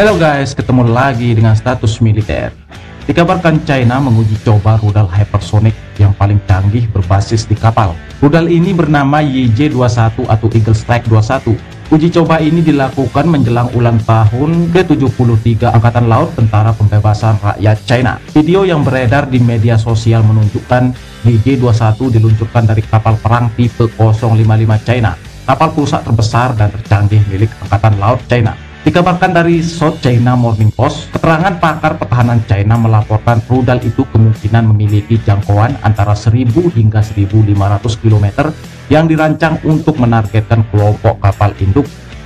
Halo guys, ketemu lagi dengan status militer. Dikabarkan China menguji coba rudal hypersonic yang paling canggih berbasis di kapal. Rudal ini bernama YJ-21 atau Eagle Strike 21. Uji coba ini dilakukan menjelang ulang tahun ke-73 Angkatan Laut Tentara Pembebasan Rakyat China. Video yang beredar di media sosial menunjukkan YJ-21 diluncurkan dari kapal perang tipe 055 China, kapal perusak terbesar dan tercanggih milik Angkatan Laut China. Dikabarkan dari South China Morning Post, keterangan pakar pertahanan China melaporkan rudal itu kemungkinan memiliki jangkauan antara 1000 hingga 1500 km yang dirancang untuk menargetkan kelompok kapal induk.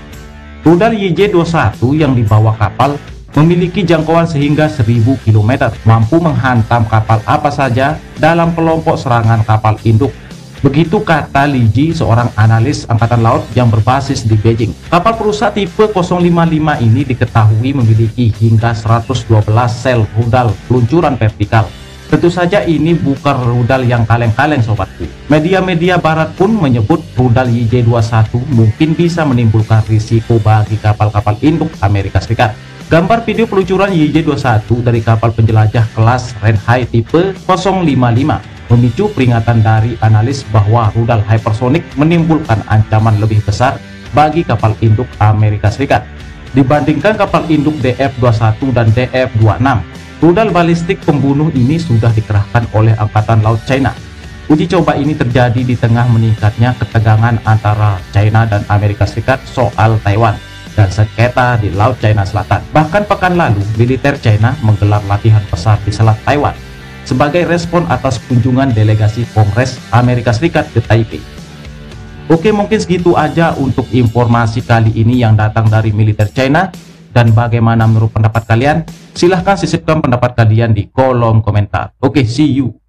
Rudal YJ-21 yang dibawa kapal memiliki jangkauan sehingga 1000 km, mampu menghantam kapal apa saja dalam kelompok serangan kapal induk. Begitu kata Li Ji, seorang analis angkatan laut yang berbasis di Beijing. Kapal perusak tipe 055 ini diketahui memiliki hingga 112 sel rudal peluncuran vertikal. Tentu saja ini bukan rudal yang kaleng-kaleng sobatku. Media-media barat pun menyebut rudal YJ-21 mungkin bisa menimbulkan risiko bagi kapal-kapal induk Amerika Serikat. Gambar video peluncuran YJ-21 dari kapal penjelajah kelas Renhai tipe 055 memicu peringatan dari analis bahwa rudal hypersonic menimbulkan ancaman lebih besar bagi kapal induk Amerika Serikat dibandingkan kapal induk DF-21 dan DF-26. Rudal balistik pembunuh ini sudah dikerahkan oleh Angkatan Laut China. Uji coba ini terjadi di tengah meningkatnya ketegangan antara China dan Amerika Serikat soal Taiwan dan sengketa di Laut China Selatan. Bahkan pekan lalu, militer China menggelar latihan besar di Selat Taiwan sebagai respon atas kunjungan delegasi Kongres Amerika Serikat ke Taipei. Oke, mungkin segitu aja untuk informasi kali ini yang datang dari militer China. Dan bagaimana menurut pendapat kalian? Silahkan sisipkan pendapat kalian di kolom komentar. Oke, see you.